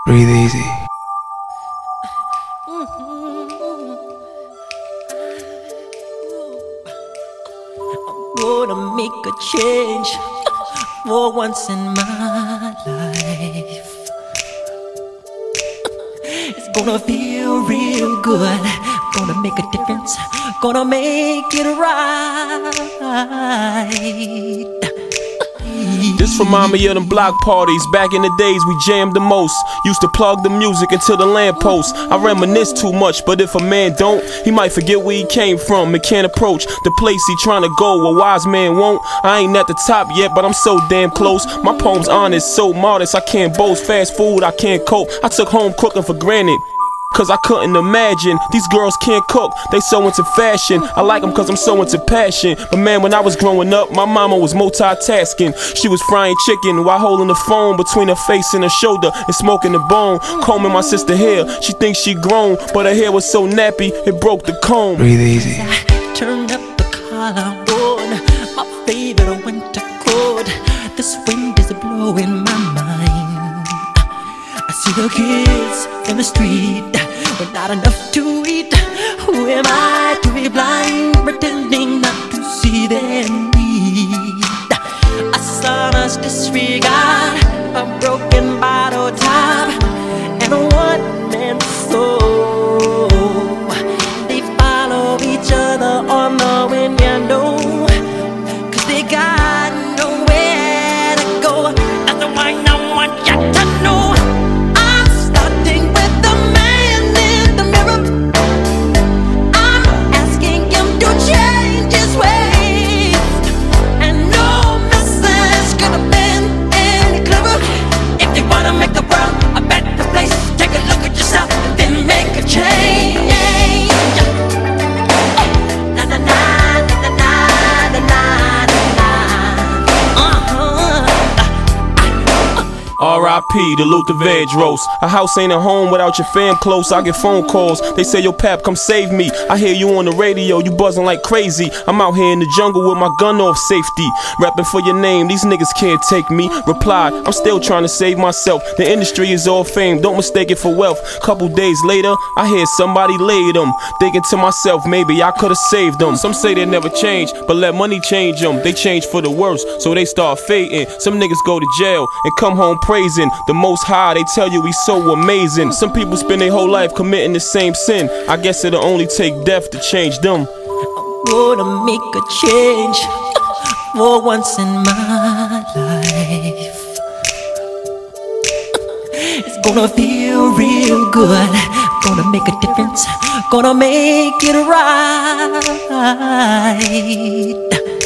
Breathe easy. I'm gonna make a change for once in my life. It's gonna feel real good. Gonna make a difference. Gonna make it right. This remind me of them block parties. Back in the days we jammed the most. Used to plug the music into the lamppost. I reminisce too much, but if a man don't, he might forget where he came from and can't approach the place he trying to go. A wise man won't. I ain't at the top yet, but I'm so damn close. My poem's honest, so modest, I can't boast. Fast food, I can't cope. I took home cooking for granted, cause I couldn't imagine. These girls can't cook, they so into fashion. I like them cause I'm so into passion. But man, when I was growing up, my mama was multitasking. She was frying chicken while holding the phone between her face and her shoulder and smoking the bone. Combing my sister hair, she thinks she grown, but her hair was so nappy, it broke the comb. Breathe easy. Turn up the collar on my favorite winter coat. This wind is blowing my mind. I see the kids in the street with not enough to eat. Who am I to be blind, pretending not to see their need? A sonorous disregard, a broken bottle top, and a one-man soul. They follow each other on the wind, you know, cause they got nowhere to go. That's why I want you to know. R.I.P. the Luther Vandross. A house ain't a home without your fam close. I get phone calls, they say, yo Pap, come save me. I hear you on the radio, you buzzing like crazy. I'm out here in the jungle with my gun off safety, rapping for your name, these niggas can't take me. Reply, I'm still trying to save myself. The industry is all fame, don't mistake it for wealth. Couple days later, I hear somebody laid them. Thinking to myself, maybe I could've saved them. Some say they never change, but let money change them. They change for the worse, so they start fading. Some niggas go to jail and come home praising the Most High. They tell you he's so amazing. Some people spend their whole life committing the same sin. I guess it'll only take death to change them. I'm gonna make a change for once in my life. It's gonna feel real good. Gonna make a difference. Gonna make it right.